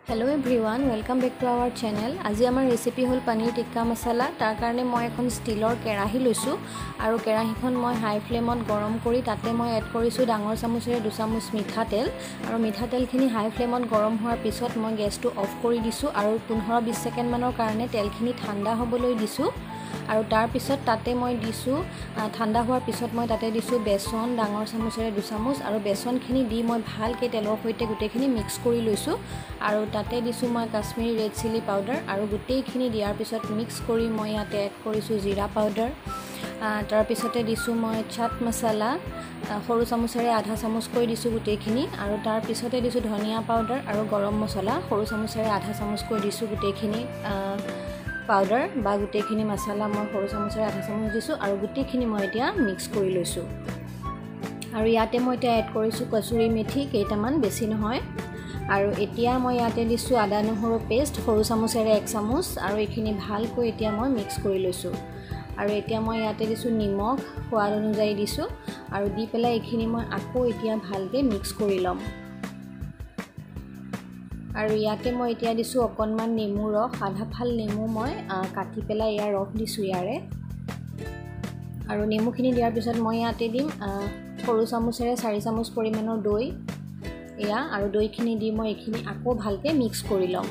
Hello everyone, welcome back to our channel. আজি আমাৰ recipe হল পনীৰ টিক্কা মছলা। তাৰ কাৰণে মই এখন ষ্টিলৰ কেৰাহী লৈছো আৰু কেৰাহীখন মই হাই ফ্লেমত গৰম কৰি তাতে মই এড কৰিছো ডাঙৰ চামুচেৰে 2 চামুচ মিঠাতেল আৰু মিঠাতেলখিনি হাই ফ্লেমত গৰম হোৱাৰ পিছত মই গেছটো অফ কৰি দিছো আৰু 15-20 সেকেন্ড মানৰ কাৰণে তেলখিনি ঠাণ্ডা হ'বলৈ দিছো আৰু তাৰ পিছত তাতে মই দিছো ঠাণ্ডা হোৱাৰ পিছত মই তাতে দিছো বেসন ডাঙৰ চামুচেৰে 2 চামুচ আৰু বেসনখিনি দি মই ভালকে তেলৰ সৈতে গুটেখিনি মিক্স কৰি লৈছো আৰু তাতে দিছো মই কাশ্মীৰী ৰেড চিলি পাউডাৰ আৰু গুটেখিনি দিয়াৰ পিছত মিক্স কৰি মই ইয়াতে এড কৰিছো জিৰা পাউডাৰ তাৰ পিছতে দিছো মই চাট মছলা সৰু চামুচেৰে আধা চামুচ কৈ দিছো গুটেখিনি আৰু তাৰ পিছতে দিছো ধনিয়া পাউডাৰ আৰু গৰম মছলা সৰু চামুচেৰে আধা চামুচ কৈ দিছো গুটেখিনি পাউডাৰ বা গুটেখিনি মছলা মই সৰু চামুচেৰে আধা চামুচ দিছো আৰু গুটেখিনি মই এতিয়া মিক্স কৰি লৈছো আৰু ইয়াতে মই এতিয়া এড কৰিছো কচুৰি মেথি কেইটামান বেছি নহয় আৰু এতিয়া মই ইয়াতে দিছো আদা নহৰু পেষ্ট সৰু চামুচেৰে 1 চামুচ আৰু এইখিনি ভালকৈ এতিয়া মই মিক্স কৰি লৈছো আৰু এতিয়া মই ইয়াতে দিছো নিমখ সোৱাদ অনুযায়ী দিছো আৰু দি পেলাই এইখিনি মই আকৌ এতিয়া ভালকৈ মিক্স কৰি লম আৰু ইয়াতে মই এতিয়া দিছো অকনমান নেমু ৰস আধা ফাল নেমু মই কাটি পেলাই ইয়াৰ ৰস দিছো ইয়াৰে আৰু নেমুখিনি দিয়াৰ পিছত মই ইয়াতে দিম সৰু চামুচেৰে 4 চামুচ পৰিমাণৰ দৈ এয়া আৰু দৈখিনি দি মই এইখিনি আকৌ ভালকৈ মিক্স কৰি লম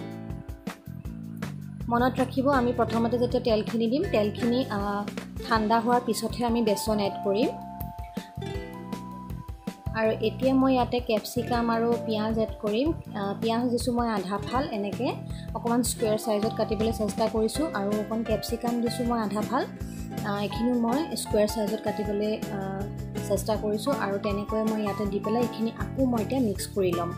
মনত ৰাখিব আমি প্ৰথমতে যেতিয়া তেলখিনি দিম তেলখিনি ঠাণ্ডা হোৱাৰ পিছতহে আমি বেসন এড কৰিম আৰু এতিয়া মই ইয়াতে ক্যাপসিকাম আৰু পিয়াজ এড কৰিম পিয়াজ দিছো মই আধা ফাল এনেকে অকমান স্কয়াৰ সাইজত কাটিবলৈ চেষ্টা কৰিছো আৰু অকন ক্যাপসিকাম দিছো মই আধা ফাল এখিনি মই স্কয়াৰ সাইজত কাটিবলৈ চেষ্টা কৰিছো আৰু তেনেকৈ মই ইয়াতে দি পেলাই এখিনি আকৌ মই এতিয়া মিক্স কৰি লম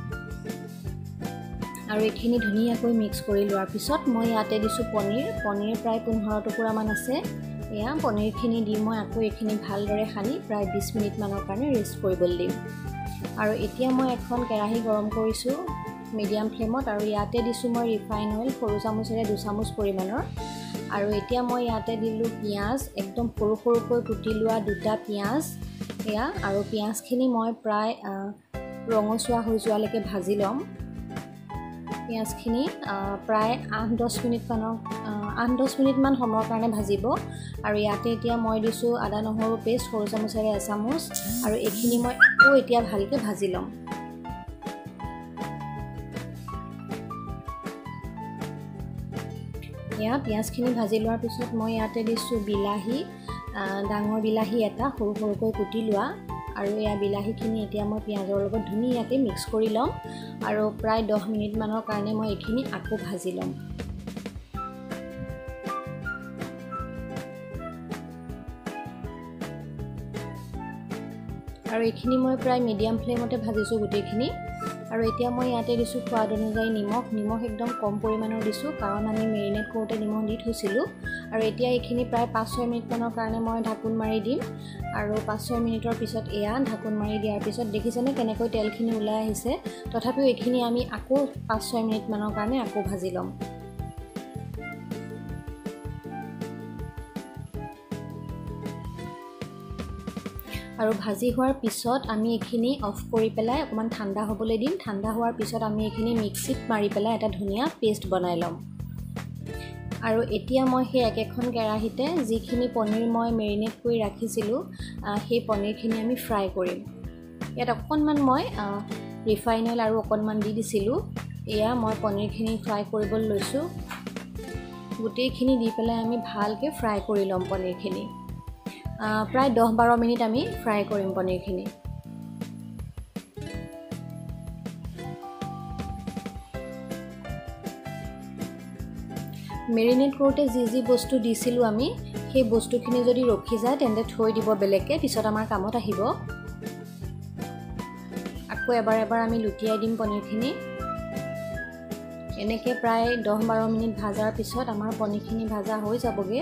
আৰু এখিনি ধুনীয়াকৈ মিক্স কৰি লোৱাৰ পিছত মই ইয়াতে দিছো পনীৰ প্ৰায় 15 টুকুৰা মান আছে এয়া পনীৰখিনি দি মই আকৌ এখিনি ভালদৰে খানি প্ৰায় 20 মিনিট মানৰ কাৰণে ৰেষ্ট কৰিবলৈ দিম আৰু এতিয়া মই এখন কেৰাহী গৰম কৰিছো মিডিয়াম ফ্লেমত আৰু ইয়াতে দিছো মই ৰিফাইন অইল সৰু চামুচেৰে 2 চামুচ পৰিমাণৰ আৰু এতিয়া মই ইয়াতে দিলো পিয়াজ একদম সৰু সৰুকৈ কুটি লোৱা দুটা পিয়াজ এয়া আৰু পিয়াজখিনি মই প্ৰায় ৰঙচুৱা হৈ যোৱালৈকে ভাজি লম পিয়াজখিনি প্ৰায় 8-10 মিনিট মান সময়ৰ কাৰণে ভাজিব আৰু ইয়াতে এতিয়া মই দিছো আদা নহৰু পেষ্ট সৰু চামুচেৰে 1 চামুচ আৰু এইখিনি মই আকৌ এতিয়া ভালকে ভাজি লম ইয়া পিয়াজখিনি ভাজি লোৱাৰ পিছত মই ইয়াতে দিছো বিলাহী ডাঙৰ বিলাহী এটা সৰু সৰুকৈ কুটি লোৱা আৰু ইয়া বিলাহীখিনি এতিয়া মই পিয়াজৰ লগত ধুনীয়াকৈ মিক্স কৰি লম আৰু প্ৰায় 10 মিনিট মানৰ কাৰণে মই এইখিনি আকৌ ভাজি লম আৰু এইখিনি মই প্ৰায় মিডিয়াম ফ্লেমতে ভাজিছো গুটেখিনি আৰু এতিয়া মই ইয়াতে দিছো সোৱাদ অনুযায়ী নিমখ একদম কম পৰিমাণৰ দিছো কাৰণ আমি মেৰিনেট কৰোতে নিমখ দি থৈছিলো আৰু এতিয়া এইখিনি প্ৰায় 5-6 মিনিট মানৰ কাৰণে মই ঢাকন মাৰি দিম আৰু 5-6 মিনিটৰ পিছত এয়া ঢাকন মাৰি দিয়াৰ পিছত দেখিছেনে কেনেকৈ তেলখিনি ওলাই আহিছে তথাপিও এইখিনি আমি আকৌ 5-6 মিনিট মানৰ কাৰণে আকৌ ভাজি লম আৰু ভাজি হোৱাৰ পিছত আমি এখিনি অফ কৰি পেলাই অকমান ঠাণ্ডা হ'বলৈ দিম ঠাণ্ডা হোৱাৰ পিছত আমি এখিনি মিক্সিত মাৰি পেলাই এটা ধুনীয়া পেষ্ট বনাই লম আৰু এতিয়া মই সেই একেখন কেৰাহীতে যিখিনি পনীৰ মই মেৰিনেট কৰি ৰাখিছিলো সেই পনীৰখিনি আমি ফ্ৰাই কৰিম ইয়াত অকনমান মই ৰিফাইন অইল আৰু অকনমান দি দিছিলো এয়া মই পনীৰখিনি ফ্ৰাই কৰিবলৈ লৈছো গুটেইখিনি দি পেলাই আমি ভালকে ফ্ৰাই কৰি লম পনীৰখিনি প্ৰায় 10-12 মিনিট আমি ফ্ৰাই কৰিম পনীৰখিনি মেৰিনেট কৰোতে যি বস্তু দিছিলো আমি সেই বস্তুখিনি যদি ৰখি যায় তেন্তে থৈ দিব বেলেগকে পিছত আমাৰ কামত আহিব আকৌ এবাৰ আমি লুটিয়াই দিম পনীৰখিনি এনেকৈ প্ৰায় 10-12 মিনিট ভাজাৰ পিছত আমাৰ পনীৰখিনি ভাজা হৈ যাবগে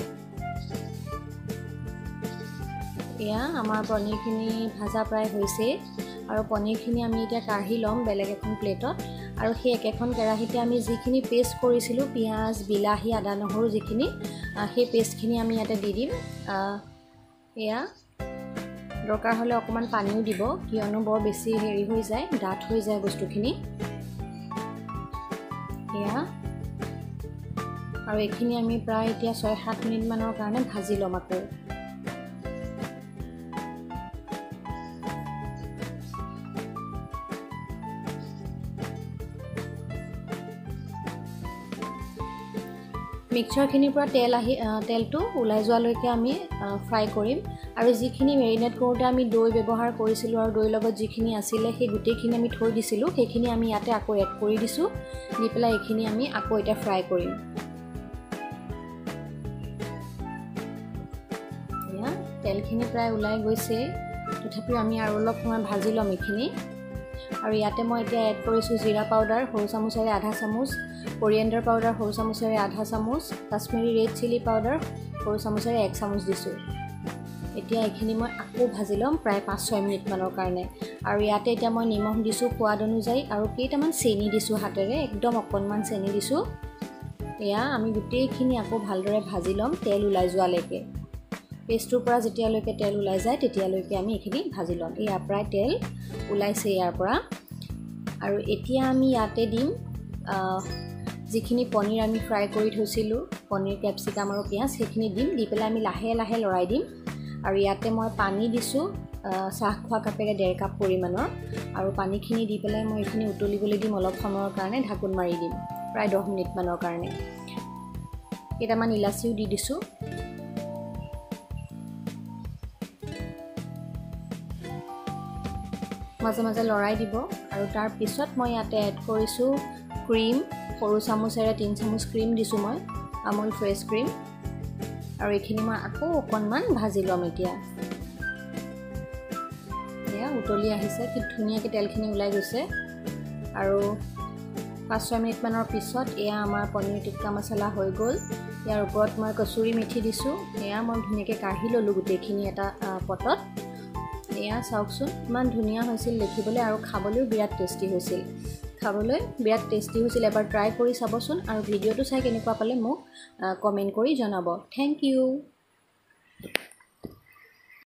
এয়া আমাৰ পনীৰখিনি ভাজা প্ৰায় হৈছে আৰু পনীৰখিনি আমি এতিয়া কাঢ়ি লম বেলেগ এখন প্লেটত আৰু সেই একেখন কেৰাহীতে আমি যিখিনি পেষ্ট কৰিছিলো পিয়াজ বিলাহী আদা নহৰু যিখিনি সেই পেষ্টখিনি আমি ইয়াতে দি দিম এয়া দৰকাৰ হলে অকমান পানীও দিব কিয়নো বৰ বেছি হেৰি হৈ যায় ডাঠ হৈ যায় বস্তুখিনি এয়া আৰু এইখিনি আমি প্ৰায় এতিয়া 6-7 মিনিট মানৰ কাৰণে ভাজি ল'ম আকৌ মিক্সচাৰখিনিৰ পৰা তেলটো ওলাই যোৱালৈকে আমি ফ্ৰাই কৰিম আৰু যিখিনি মেৰিনেট কৰোঁতে আমি দৈ ব্যৱহাৰ কৰিছিলোঁ আৰু দৈৰ লগত যিখিনি আছিলে সেই গোটেইখিনি আমি থৈ দিছিলোঁ সেইখিনি আমি ইয়াতে আকৌ এড কৰি দিছোঁ দি পেলাই এইখিনি আমি আকৌ এতিয়া ফ্ৰাই কৰিম এয়া তেলখিনি প্ৰায় ওলাই গৈছে তথাপিও আমি আৰু অলপ সময় ভাজি ল'ম এইখিনি আৰু ইয়াতে মই এতিয়া এড কৰিছোঁ জিৰা পাউডাৰ সৰু চামুচেৰে আধা চামুচ কোৰিয়েণ্ডাৰ পাউডাৰ সৰু চামুচেৰে আধা চামুচ কাশ্মীৰী ৰেড চিলি পাউডাৰ সৰু চামুচেৰে 1 চামুচ দিছোঁ এতিয়া এইখিনি মই আকৌ ভাজি ল'ম প্ৰায় 5-6 মিনিট মানৰ কাৰণে আৰু ইয়াতে এতিয়া মই নিমখ দিছোঁ সোৱাদ অনুযায়ী আৰু কেইটামান চেনি দিছোঁ হাতেৰে একদম অকণমান চেনি দিছোঁ এয়া আমি গোটেইখিনি আকৌ ভালদৰে ভাজি ল'ম তেল ওলাই যোৱালৈকে পেষ্টটোৰ পৰা যেতিয়ালৈকে তেল ওলাই যায় তেতিয়ালৈকে আমি এইখিনি ভাজি ল'ম এয়া প্ৰায় তেল ওলাইছে ইয়াৰ পৰা আৰু এতিয়া আমি ইয়াতে দিম যিখিনি পনীৰ আমি ফ্ৰাই কৰি থৈছিলোঁ পনীৰ কেপচিকাম আৰু পিঁয়াজ সেইখিনি দিম দি পেলাই আমি লাহে লাহে লৰাই দিম আৰু ইয়াতে মই পানী দিছোঁ চাহ খোৱা কাপেৰে 1.5 কাপ পৰিমাণৰ আৰু পানীখিনি দি পেলাই মই এইখিনি উতলিবলৈ দিম অলপ সময়ৰ কাৰণে ঢাকোন মাৰি দিম প্ৰায় 10 মিনিট মানৰ কাৰণে কেইটামান ইলাচিও দি দিছোঁ মাজে মাজে লৰাই দিব আৰু তাৰ পিছত মই ইয়াতে এড কৰিছোঁ ক্ৰীম সৰু চামুচেৰে 3 চামুচ ক্ৰীম দিছোঁ মই আমুল ফ্ৰেছ ক্ৰীম আৰু এইখিনি মই আকৌ অকণমান ভাজি ল'ম এতিয়া এয়া উতলি আহিছে কি ধুনীয়াকৈ তেলখিনি ওলাই গৈছে আৰু 5-6 মিনিট মানৰ পিছত এয়া আমাৰ পনীৰ টিক্কা মছলা হৈ গ'ল ইয়াৰ ওপৰত মই কচুৰি মেথি দিছোঁ এয়া মই ধুনীয়াকৈ কাঢ়ি ল'লোঁ গোটেইখিনি এটা পটত এয়া চাওকচোন ইমান ধুনীয়া হৈছিল দেখিবলৈ আৰু খাবলৈও বিৰাট টেষ্টি হৈছিল এবাৰ ট্ৰাই কৰি চাবচোন আৰু ভিডিঅ'টো চাই কেনেকুৱা পালে মোক কমেণ্ট কৰি জনাব থেংক ইউ